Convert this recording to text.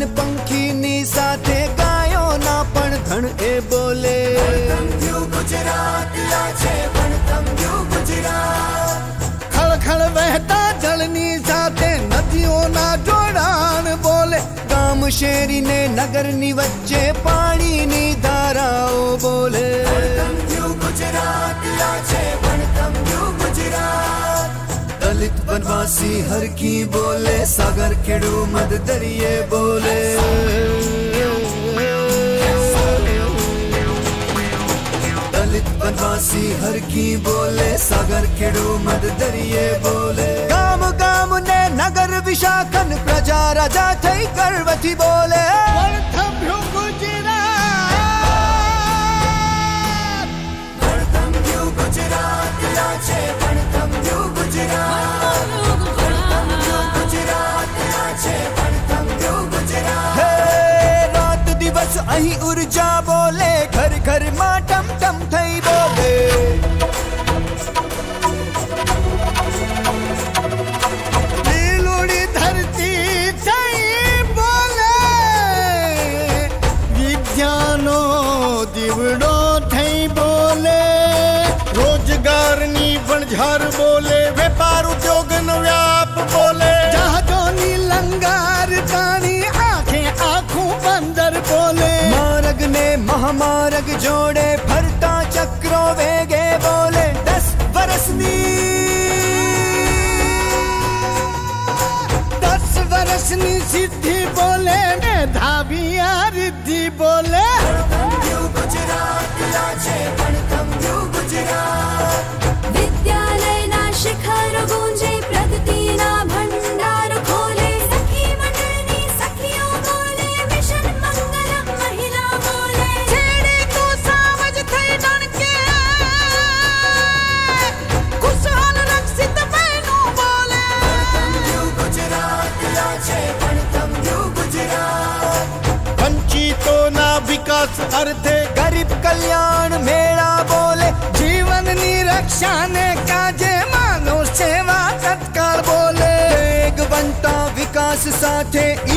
પંખીની સાથે ગાયોના પણ ધણ એ બોલે. ગુજરાત છે વણતંભ્યું ગુજરાત. ખળખળ વહેતા જળની સાથે નદીઓના જોડાણ બોલે. ગામ શેરીને નગરની વચ્ચે પાણીની ધારાઓ બોલે. ગુજરાત છે વણતંભ્યું ગુજરાત. દલિત વનવાસી હરકી બોલે. સાગર ખેડુ મધ દરિયે બોલે. દલિત વનવાસી હરકી બોલે. સાગર ખેડુ મધ દરિયે બોલે. ગામ ગામ ને નગર વિશાખન પ્રજા રાજા થઈ કરવથી બોલે. વણતંભ્યું ગુજરાત. વણતંભ્યું ગુજરાત છે વણતંભ્યું ગુજરાત. વણતંભ્યું ગુજરાત છે વણતંભ્યું ગુજરાત. હે રાત દિવસ અહીં ઉર્જા બોલે. ઘર ઘર માં ટમ ટમ થઈ બોલે. લીલોડી ધરતી થઈ બોલે. વિદ્યાનો દીવડો થઈ બોલે. રોજગારની વણઝાર બોલે. વેપાર ઉદ્યોગનો વ્યાપ બોલે. જહાજોની લંગાર પાણી આંખે આખું બંદર બોલે. માર્ગ ને મહામાર્ગ જોડે ફરતા ચક્રો વેગે બોલે. 10 વર્ષની સિદ્ધિ બોલે. મેધાવી આ રિદ્ધિ બોલે. ગુજરાત છે વણતંભ્યું ગુજરાત. વિદ્યાલયના શિખર ગુંજે. પ્રગતિના ભંડાર ખોલે. સખી મંડળની સખીઓ બોલે. મિશન મંગલમ મહિલા બોલે. છેડે તો સાવજ થઈ ડણકે. ખુશહાલ રક્ષિત બહેનો બોલે. ગુજરાત છે વણતંભ્યું ગુજરાત. વંચિતોના વિકાસ અર્થે ગરીબ કલ્યાણ મેળા બોલે. જીવનની રક્ષાને કાજે માનવ સેવા તત્કાળ બોલે. વેગવંતા વિકાસ સાથે